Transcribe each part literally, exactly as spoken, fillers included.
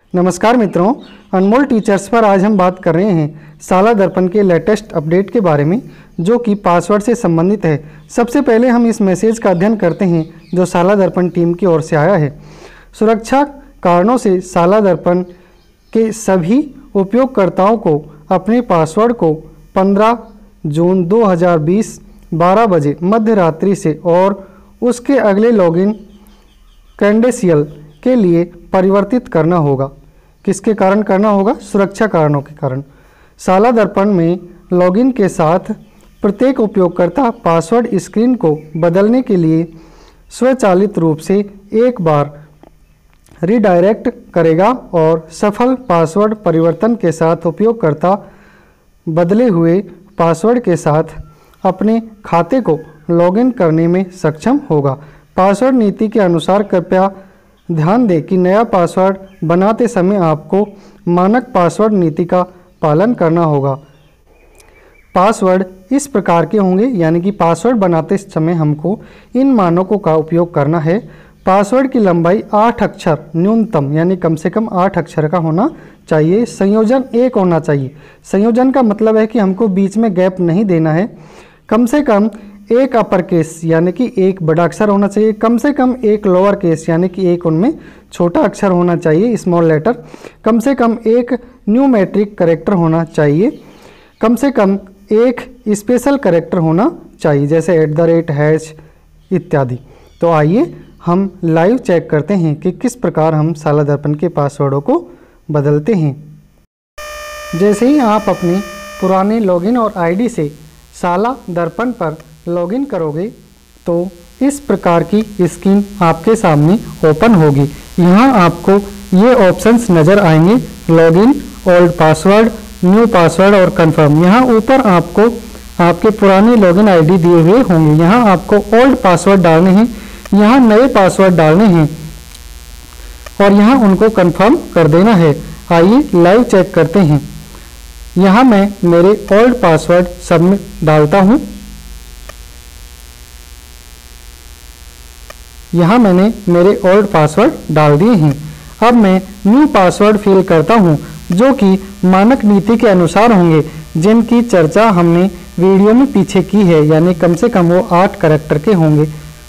नमस्कार मित्रों, अनमोल टीचर्स पर आज हम बात कर रहे हैं साला दर्पण के लेटेस्ट अपडेट के बारे में, जो कि पासवर्ड से संबंधित है। सबसे पहले हम इस मैसेज का अध्ययन करते हैं जो साला दर्पण टीम की ओर से आया है। सुरक्षा कारणों से साला दर्पण के सभी उपयोगकर्ताओं को अपने पासवर्ड को पंद्रह जून दो हज़ार बीस बारह बजे मध्य रात्रि से और उसके अगले लॉगिन क्रेडेंशियल के लिए परिवर्तित करना होगा। किसके कारण करना होगा? सुरक्षा कारणों के कारण। साला दर्पण में लॉगिन के साथ प्रत्येक उपयोगकर्ता पासवर्ड स्क्रीन को बदलने के लिए स्वचालित रूप से एक बार रीडायरेक्ट करेगा और सफल पासवर्ड परिवर्तन के साथ उपयोगकर्ता बदले हुए पासवर्ड के साथ अपने खाते को लॉगिन करने में सक्षम होगा। पासवर्ड नीति के अनुसार कृपया ध्यान दें कि नया पासवर्ड बनाते समय आपको मानक पासवर्ड नीति का पालन करना होगा। पासवर्ड इस प्रकार के होंगे, यानी कि पासवर्ड बनाते समय हमको इन मानकों का उपयोग करना है। पासवर्ड की लंबाई आठ अक्षर न्यूनतम, यानी कम से कम आठ अक्षर का होना चाहिए। संयोजन एक होना चाहिए। संयोजन का मतलब है कि हमको बीच में गैप नहीं देना है। कम से कम एक अपर केस यानी कि एक बड़ा अक्षर होना चाहिए। कम से कम एक लोअर केस यानी कि एक उनमें छोटा अक्षर होना चाहिए, स्मॉल लेटर। कम से कम एक न्यूमेट्रिक कैरेक्टर होना चाहिए। कम से कम एक स्पेशल कैरेक्टर होना चाहिए, जैसे एट द रेट, हैश इत्यादि। तो आइए हम लाइव चेक करते हैं कि किस प्रकार हम साला दर्पण के पासवर्डों को बदलते हैं। जैसे ही आप अपने पुराने लॉगिन और आईडी से साला दर्पण पर लॉगिन करोगे तो इस प्रकार की स्क्रीन आपके सामने ओपन होगी। यहाँ आपको ये ऑप्शंस नज़र आएंगे: login, old password, new password और कंफर्म। यहाँ ऊपर आपको आपके पुराने लॉगिन आईडी दिए हुए होंगे। यहाँ आपको ओल्ड पासवर्ड डालने हैं, यहाँ नए पासवर्ड डालने हैं और यहाँ उनको कंफर्म कर देना है। आइए लाइव चेक करते हैं। यहाँ मैं मेरे ओल्ड पासवर्ड सबमिट डालता हूँ। यहाँ मैंने मेरे ओल्ड पासवर्ड डाल दिए हैं। अब मैं न्यू पासवर्ड फिल करता हूँ, जो कि मानक नीति के अनुसार होंगे, जिनकी चर्चा हमने वीडियो में पीछे की है, यानी कम से कम वो आठ कैरेक्टर के होंगे।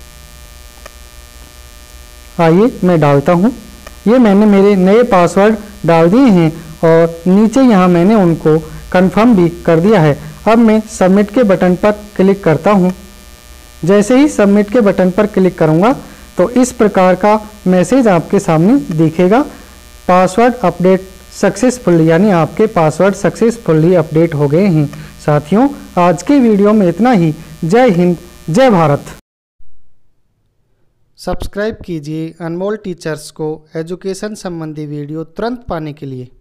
आइए मैं डालता हूँ। ये मैंने मेरे नए पासवर्ड डाल दिए हैं और नीचे यहाँ मैंने उनको कंफर्म भी कर दिया है। अब मैं सबमिट के बटन पर क्लिक करता हूँ। जैसे ही सबमिट के बटन पर क्लिक करूँगा तो इस प्रकार का मैसेज आपके सामने दिखेगा: पासवर्ड अपडेट सक्सेसफुल, यानी आपके पासवर्ड सक्सेसफुली अपडेट हो गए हैं। साथियों, आज के वीडियो में इतना ही। जय हिंद, जय भारत। सब्सक्राइब कीजिए अनमोल टीचर्स को एजुकेशन संबंधी वीडियो तुरंत पाने के लिए।